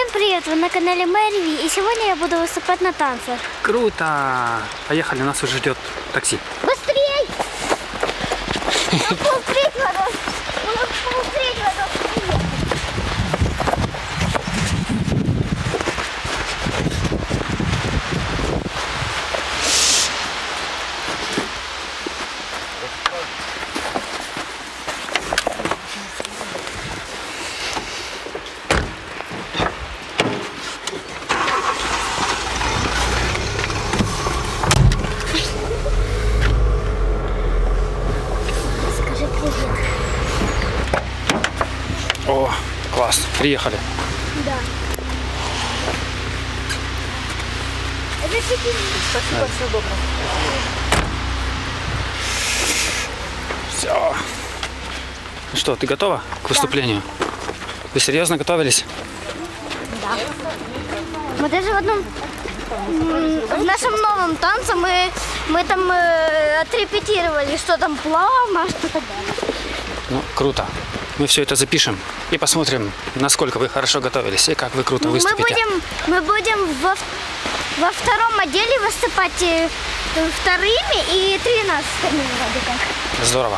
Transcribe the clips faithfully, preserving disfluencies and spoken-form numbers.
Всем привет! Вы на канале Мэри, и сегодня я буду выступать на танцах. Круто! Поехали, нас уже ждет такси. Быстрей! На полтретьего, на полтретьего должен приехать. О, класс, приехали. Да. Это спасибо, все добро. Все. Ну что, ты готова к выступлению? Вы серьезно готовились? Да. Мы даже в одном, в нашем новом танце мы, мы там э, отрепетировали, что там плавно, что так далее. Ну, круто. Мы все это запишем и посмотрим, насколько вы хорошо готовились и как вы круто выступите. Мы будем, мы будем во, во втором отделе выступать э, вторыми и тринадцатыми вроде как. Здорово.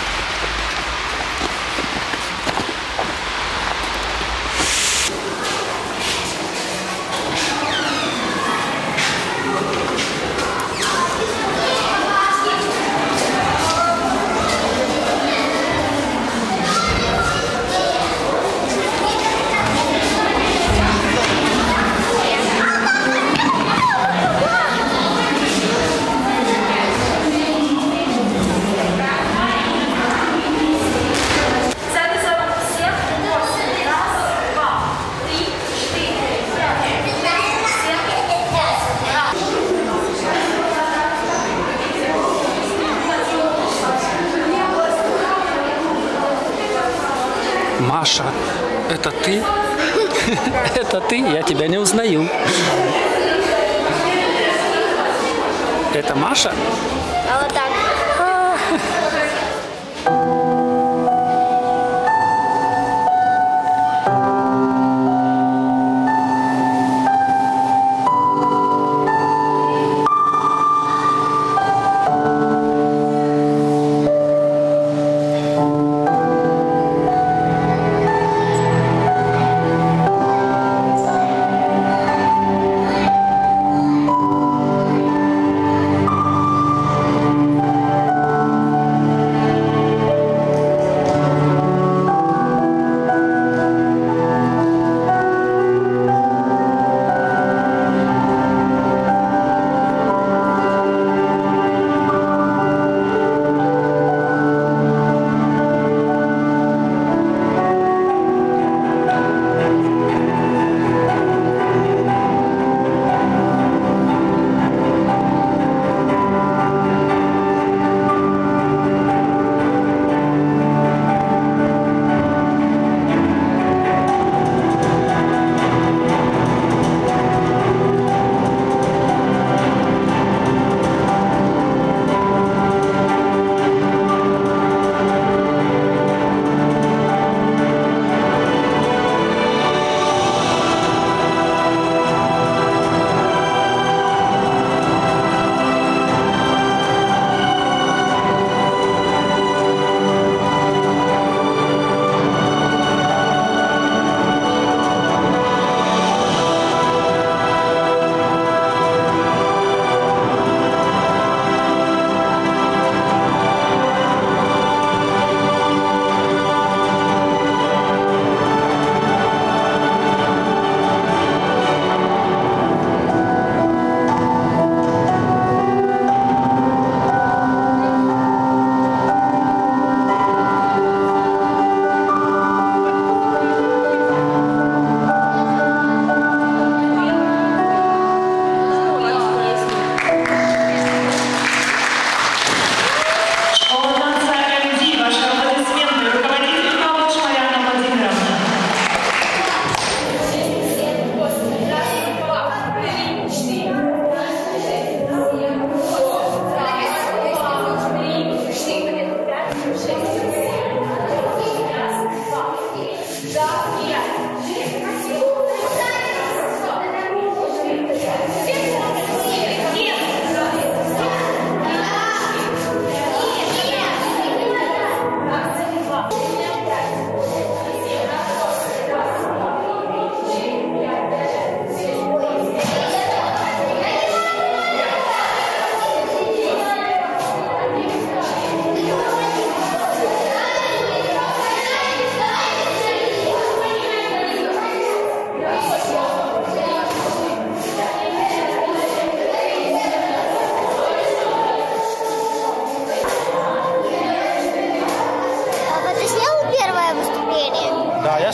Маша, это ты? Это ты? Я тебя не узнаю. Это Маша? А вот так.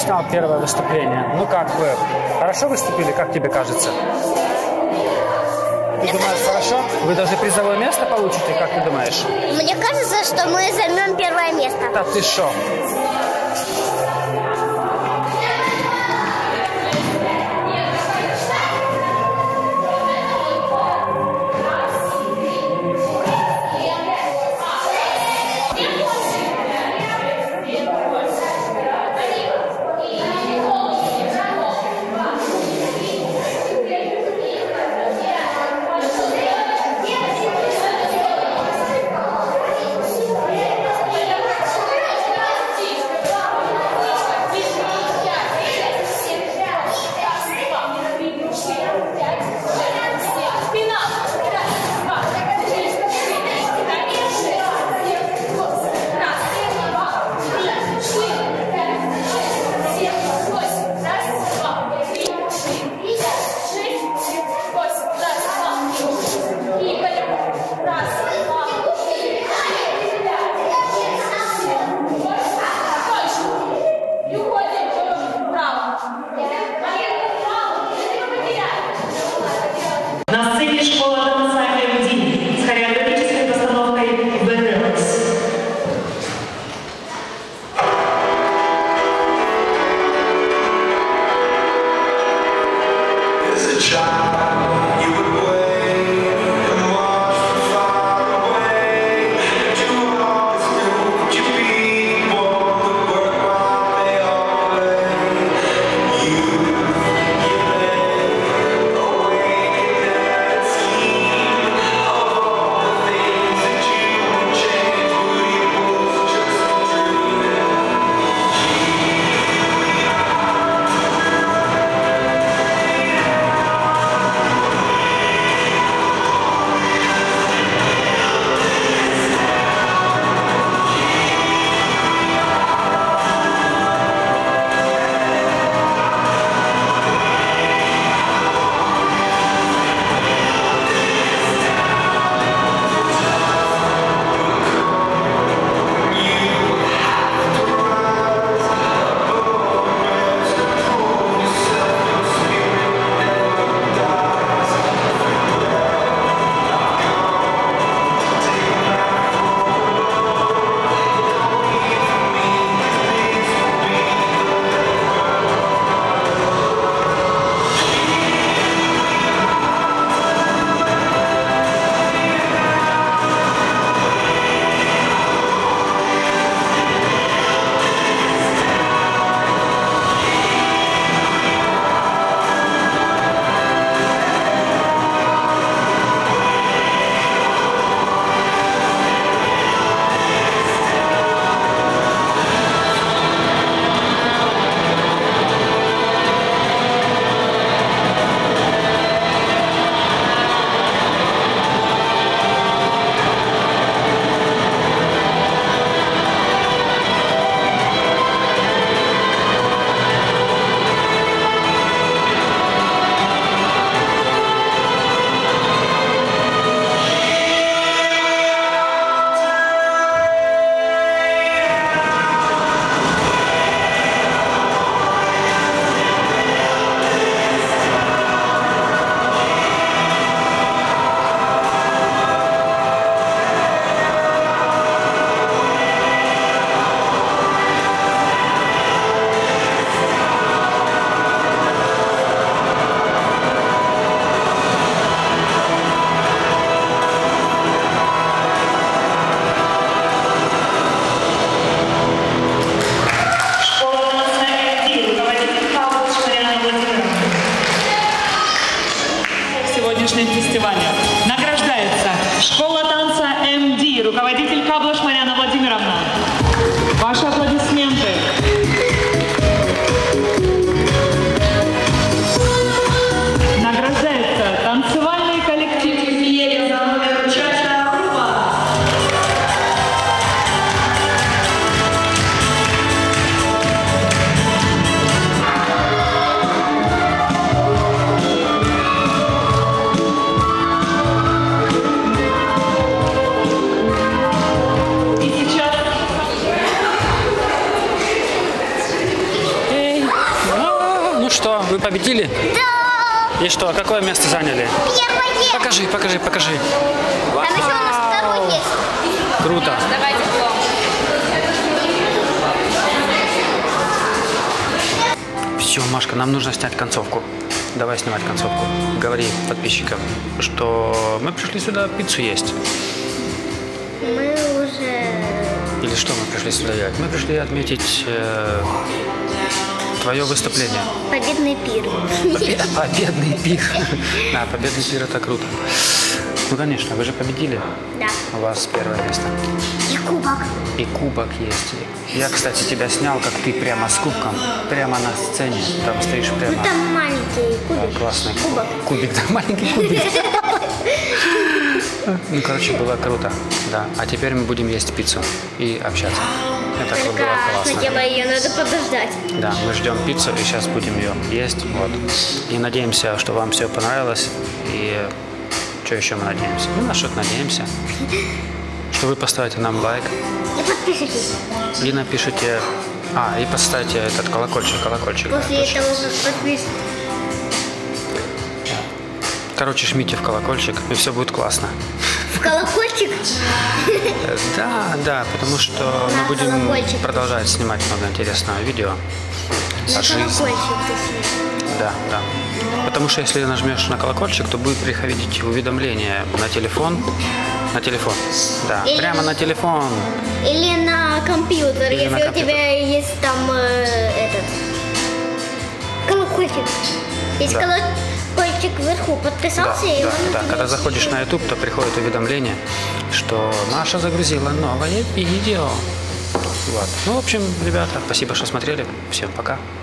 снял первое выступление. Ну как вы? Хорошо выступили, как тебе кажется? Ты думаешь, хорошо? Вы даже призовое место получите, как ты думаешь? Мне кажется, что мы займем первое место. Да ты шо? фестиваля. Награждается школа танца эм ди, руководитель Каблаш Марьяна Владимировна. Ваши аплодисменты. Награждается танцевальный коллектив вы победили? Да! И что, какое место заняли? Первое! Покажи, покажи, покажи. Там еще у нас второй есть. Круто. Давайте кто? Все, Машка, нам нужно снять концовку. Давай снимать концовку. Говори подписчикам, что мы пришли сюда пиццу есть. Мы уже... Или что мы пришли сюда делать? Мы пришли отметить э, твое выступление. Победный пир. Побе- Победный пир. Да, победный пир это круто. Ну, конечно, вы же победили. Да. У вас первое место. И кубок. И кубок есть. Я, кстати, тебя снял, как ты прямо с кубком, прямо на сцене. Там стоишь прямо. Ну там маленький кубик. Да, классный Кубок. Кубик, да, маленький кубик. Ну, короче, было круто, да. А теперь мы будем есть пиццу и общаться. Это было Только классно. сначала ее надо подождать. Да, мы ждем пиццу и сейчас будем ее есть. Вот. И надеемся, что вам все понравилось. И что еще мы надеемся? Ну, на что-то надеемся. Что вы поставите нам лайк И подпишитесь. и напишите... А, и поставьте этот колокольчик, колокольчик. да, После точно. этого как подпишитесь. Короче, жмите в колокольчик, и все будет классно. В колокольчик. Э, Да, да, потому что мы На будем колокольчик. продолжать снимать много интересного видео. На О жизни. колокольчик точнее. Да, да. Потому что если нажмешь на колокольчик, то будет приходить уведомление на телефон. На телефон. Да, Или- прямо на телефон. Или на компьютер, Или если на у компьютер. тебя есть там э, этот колокольчик. Есть Да. колокольчик вверху, Да, подписался и да, он да. тебе Когда заходишь на YouTube, то приходит уведомление, что Маша загрузила новое видео. Вот. Ну, в общем, ребята, спасибо, что смотрели. Всем пока.